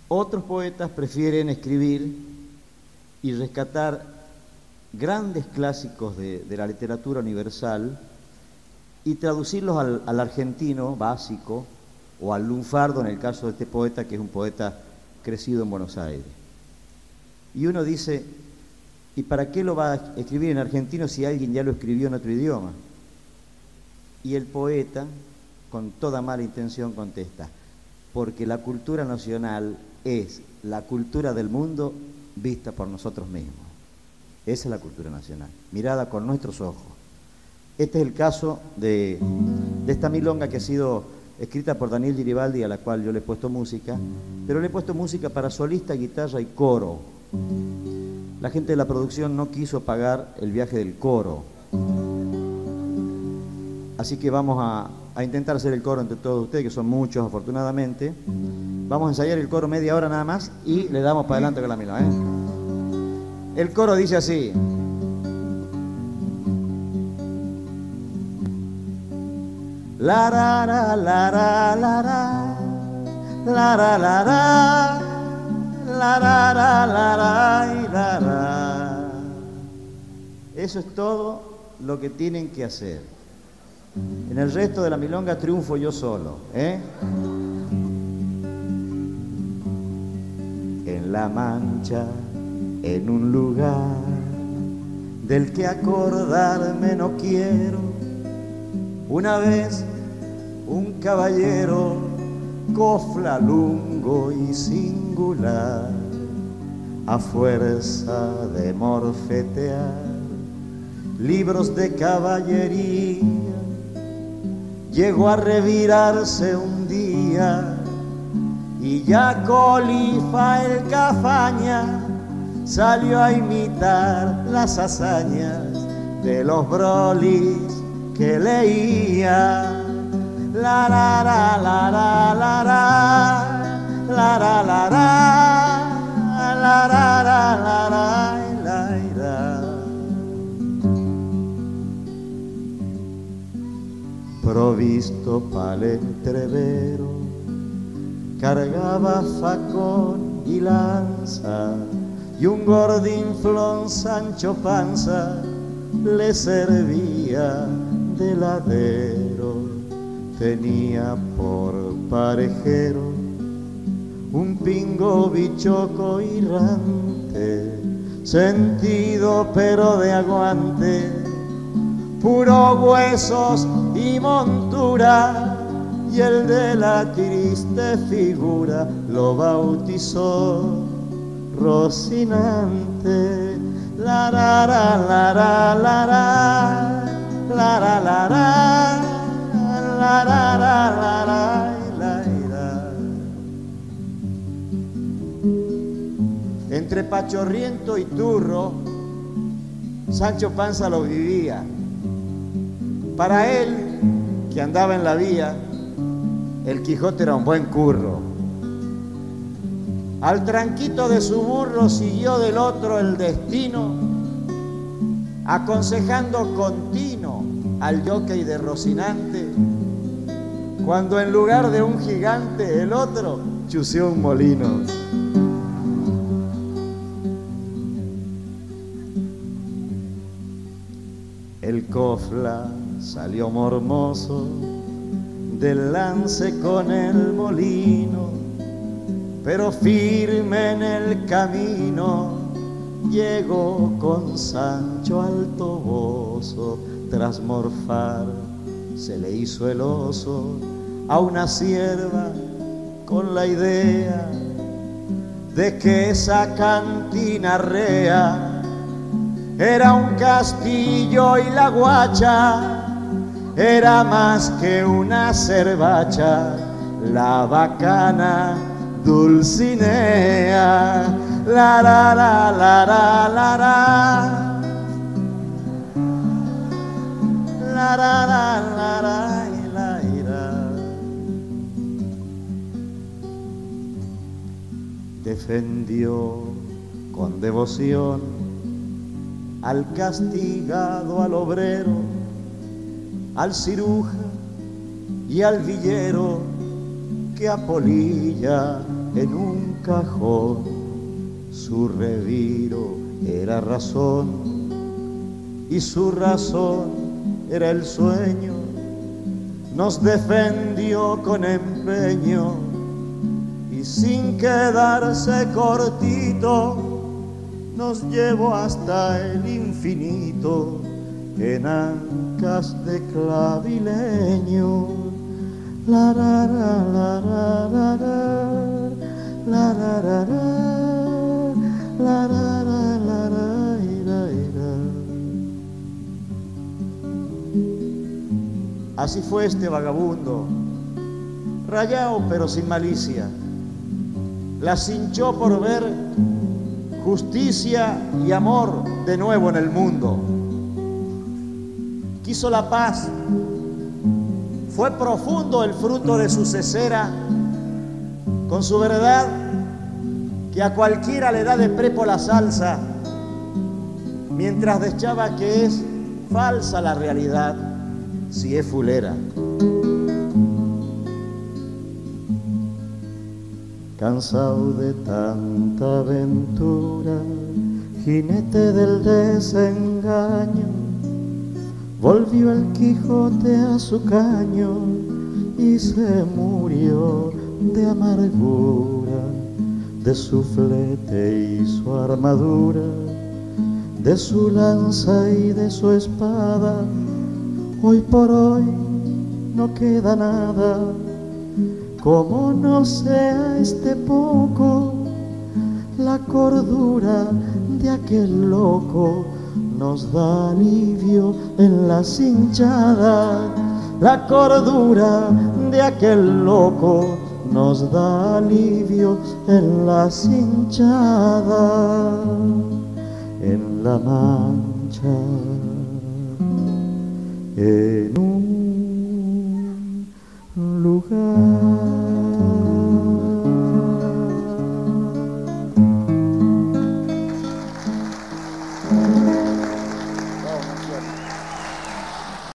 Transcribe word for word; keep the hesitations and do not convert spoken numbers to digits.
Otros poetas prefieren escribir y rescatar grandes clásicos de, de la literatura universal y traducirlos al, al argentino básico o al lunfardo, en el caso de este poeta, que es un poeta crecido en Buenos Aires. Y uno dice, ¿y para qué lo va a escribir en argentino si alguien ya lo escribió en otro idioma? Y el poeta, con toda mala intención, contesta, porque la cultura nacional es la cultura del mundo vista por nosotros mismos. Esa es la cultura nacional, mirada con nuestros ojos. Este es el caso de, de esta milonga que ha sido escrita por Daniel Giribaldi, a la cual yo le he puesto música, pero le he puesto música para solista, guitarra y coro. La gente de la producción no quiso pagar el viaje del coro, así que vamos a, a intentar hacer el coro entre todos ustedes, que son muchos afortunadamente. Vamos a ensayar el coro media hora nada más y le damos para adelante con la milonga, ¿eh? El coro dice así: la ra ra la ra la ra la ra la ra la ra ra la ra y la ra. Eso es todo lo que tienen que hacer. En el resto de la milonga triunfo yo solo, ¿eh? En La Mancha, en un lugar del que acordarme no quiero, una vez un caballero, cofla lungo y singular, a fuerza de morfetear libros de caballería, llegó a revirarse un día y ya Colifa el Cafaña salió a imitar las hazañas de los brolis que leía. La la la la la la la la la la la la la la la la. Provisto pa'l entrevero, cargaba facón y lanza, y un gordinflón Sancho Panza le servía de ladero. Tenía por parejero un pingo bichoco errante, sentido pero de aguante, puro huesos y montura, y el de la triste figura lo bautizó Rocinante. La la la la la la la la la la la la la la la. Entre Pachorriento y Turro, Sancho Panza lo vivía. Para él, que andaba en la vía, el Quijote era un buen curro. Al tranquito de su burro siguió del otro el destino, aconsejando continuo al jockey de Rocinante, cuando en lugar de un gigante el otro chuceó un molino. El cofla salió mormoso del lance con el molino, pero firme en el camino llegó con Sancho al toboso. Tras morfar se le hizo el oso a una sierva con la idea de que esa cantina rea era un castillo y la guacha era más que una cervacha, la bacana Dulcinea. La la la la la la la la la la la la la. Defendió con devoción al castigado, al obrero, al ciruja y al villero, que a polilla en un cajón, su reviro era razón y su razón era el sueño. Nos defendió con empeño y sin quedarse cortito nos llevó hasta el infinito en ancas de clavileño. La la la la la la la la la la la la la. Así fue este vagabundo, rayado pero sin malicia, las hinchó por ver justicia y amor de nuevo en el mundo. Quiso la paz, fue profundo el fruto de su cesera, con su verdad que a cualquiera le da de prepo la salsa, mientras deschaba que es falsa la realidad si es fulera. Cansado de tanta aventura, jinete del desengaño, volvió el Quijote a su caño y se murió de amargura, de su flete y su armadura, de su lanza y de su espada. Hoy por hoy no queda nada, como no sea este poco, la cordura de aquel loco nos da alivio en las hinchadas. La cordura de aquel loco nos da alivio en las hinchadas. En la Mancha, en un